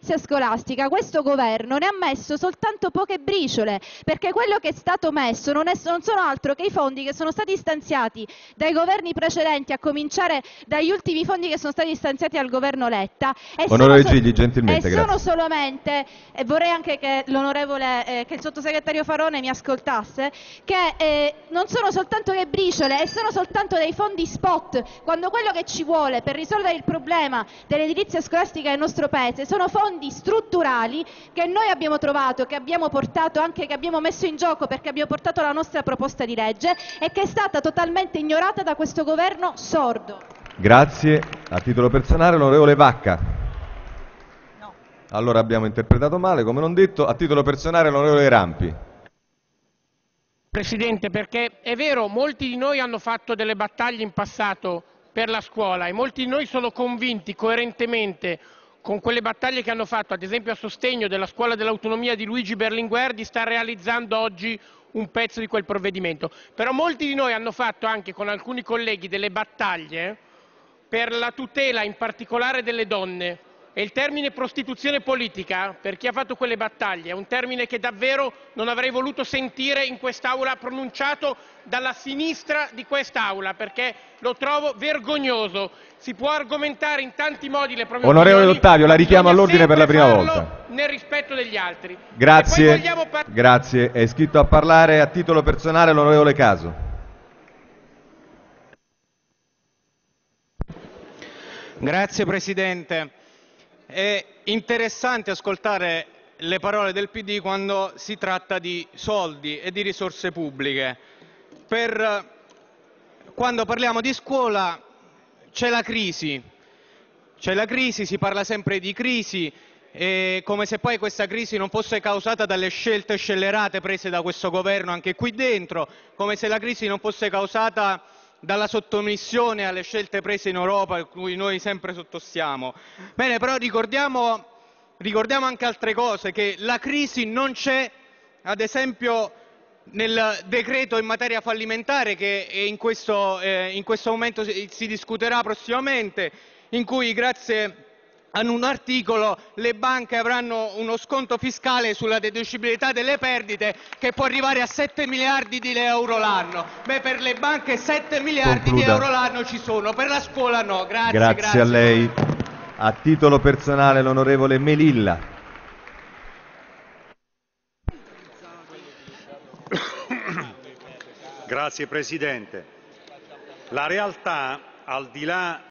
scolastica questo governo ne ha messo soltanto poche briciole, perché quello che è stato messo non sono altro che i fondi che sono stati stanziati dai governi precedenti, a cominciare dagli ultimi fondi che sono stati stanziati al governo Letta. Onorevole Gigli, gentilmente, sono grazie. solamente, e vorrei anche che che il sottosegretario Farone mi ascoltasse, che non sono soltanto le briciole e sono soltanto dei fondi spot, quando quello che ci vuole per risolvere il problema dell'edilizia scolastica nel nostro paese sono fondi strutturali che noi abbiamo trovato, che abbiamo portato, anche che abbiamo messo in gioco perché abbiamo portato la nostra proposta di legge e che è stata totalmente ignorata da questo governo sordo. Grazie. A titolo personale, l'onorevole Vacca. No. Allora abbiamo interpretato male, come non detto. A titolo personale, l'onorevole Rampi. Presidente, perché è vero, molti di noi hanno fatto delle battaglie in passato per la scuola e molti di noi sono convinti coerentemente con quelle battaglie che hanno fatto, ad esempio a sostegno della scuola dell'autonomia di Luigi Berlinguer, di sta realizzando oggi un pezzo di quel provvedimento. Però molti di noi hanno fatto anche con alcuni colleghi delle battaglie per la tutela in particolare delle donne. E il termine prostituzione politica, per chi ha fatto quelle battaglie, è un termine che davvero non avrei voluto sentire in quest'Aula pronunciato dalla sinistra di quest'Aula, perché lo trovo vergognoso. Si può argomentare in tanti modi le proprie Onorevole opinioni, D'Ottavio, la richiamo bisogna all'ordine per la sempre prima farlo volta. nel rispetto degli altri. Grazie. E poi vogliamo Grazie. È iscritto a parlare a titolo personale l'onorevole Caso. Grazie Presidente. È interessante ascoltare le parole del PD quando si tratta di soldi e di risorse pubbliche. Quando parliamo di scuola c'è la crisi, si parla sempre di crisi, come se poi questa crisi non fosse causata dalle scelte scellerate prese da questo governo anche qui dentro, come se la crisi non fosse causata dalla sottomissione alle scelte prese in Europa, a cui noi sempre sottostiamo. Bene, però ricordiamo anche altre cose, che la crisi non c'è, ad esempio, nel decreto in materia fallimentare che in questo momento si discuterà prossimamente, in cui grazie ad un articolo le banche avranno uno sconto fiscale sulla deducibilità delle perdite che può arrivare a 7 miliardi di euro l'anno. Beh, per le banche 7 miliardi di euro l'anno ci sono, per la scuola no. Grazie a lei. A titolo personale l'onorevole Melilla. Grazie Presidente. La realtà, al di là